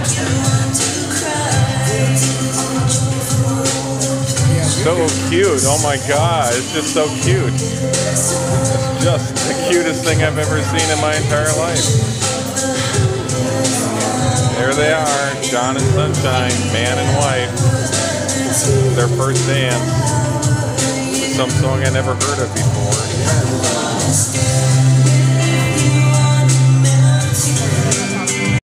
So cute. Oh my God, it's just so cute. It's just the cutest thing I've ever seen in my entire life. There they are, John and Sunshine, man and wife. Their first dance with some song I never heard of before.